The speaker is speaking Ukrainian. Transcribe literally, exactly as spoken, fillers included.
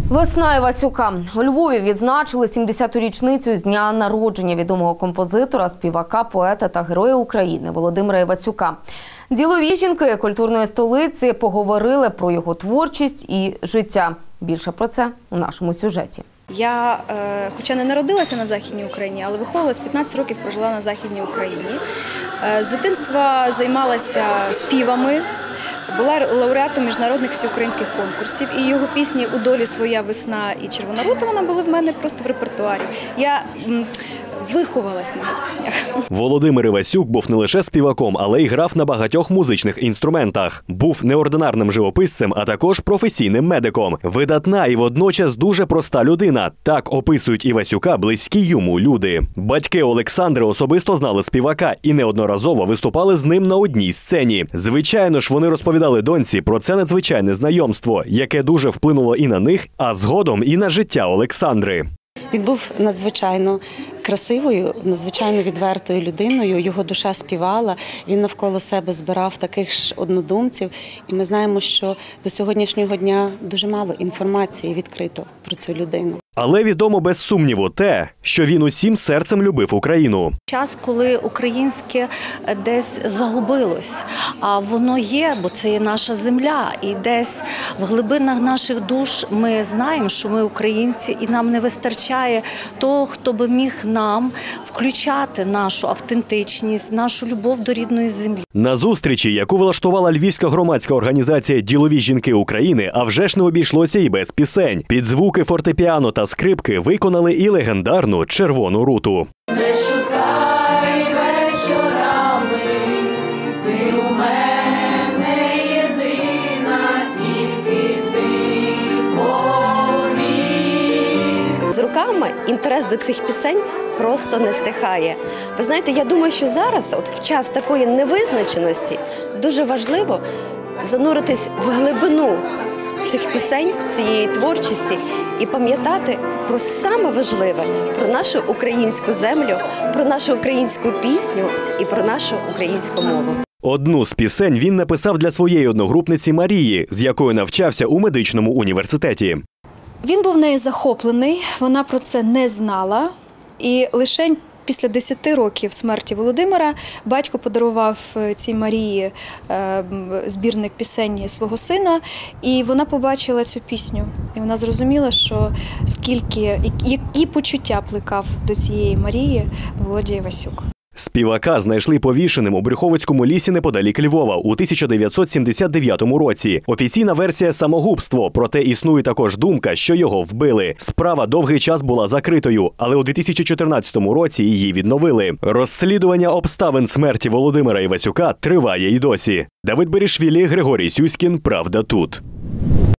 Весна Івасюка. У Львові відзначили сімдесяту річницю з дня народження відомого композитора, співака, поета та героя України Володимира Івасюка. Ділові жінки культурної столиці поговорили про його творчість і життя. Більше про це у нашому сюжеті. Я, хоча не народилася на Західній Україні, але виховувалася, п'ятнадцять років прожила на Західній Україні. З дитинства займалася співами, була лауреатом міжнародних всеукраїнських конкурсів, і його пісні «У долі своя весна» і «Червона рута» вона були в мене просто в репертуарі. Я виховалась на його піснях. Володимир Івасюк був не лише співаком, але й грав на багатьох музичних інструментах. Був неординарним живописцем, а також професійним медиком. Видатна і водночас дуже проста людина. Так описують Івасюка близькі йому люди. Батьки Олександри особисто знали співака і неодноразово виступали з ним на одній сцені. Звичайно ж, вони розповідали доньці про це надзвичайне знайомство, яке дуже вплинуло і на них, а згодом і на життя Олександри. Він був надзвичайно красивою, надзвичайно відвертою людиною, його душа співала, він навколо себе збирав таких ж однодумців. І ми знаємо, що до сьогоднішнього дня дуже мало інформації відкрито про цю людину. Але відомо без сумніву те, що він усім серцем любив Україну. Час, коли українське десь загубилось, а воно є, бо це є наша земля. І десь в глибинах наших душ ми знаємо, що ми українці, і нам не вистачає того, хто би міг нам включати нашу автентичність, нашу любов до рідної землі. На зустрічі, яку влаштувала львівська громадська організація «Ділові жінки України», а вже ж не обійшлося і без пісень. Під звуки фортепіано та скрипки виконали і легендарну «Червону руту». Не шукай вечорами, ти у мене єдина, тільки ти повір. З роками інтерес до цих пісень просто не стихає. Ви знаєте, я думаю, що зараз, от в час такої невизначеності, дуже важливо зануритись в глибину цих пісень, цієї творчості і пам'ятати про саме важливе, про нашу українську землю, про нашу українську пісню і про нашу українську мову. Одну з пісень він написав для своєї одногрупниці Марії, з якою навчався у медичному університеті. Він був нею захоплений, вона про це не знала, і лише після десяти років смерті Володимира батько подарував цій Марії збірник пісень свого сина, і вона побачила цю пісню. І вона зрозуміла, що скільки, які почуття плекав до цієї Марії Володя Івасюк. Співака знайшли повішеним у Брюховицькому лісі неподалік Львова у тисяча дев'ятсот сімдесят дев'ятому році. Офіційна версія – самогубство, проте існує також думка, що його вбили. Справа довгий час була закритою, але у дві тисячі чотирнадцятому році її відновили. Розслідування обставин смерті Володимира Івасюка триває і досі. Давид Берішвілі, Григорій Сюськін. Правда тут.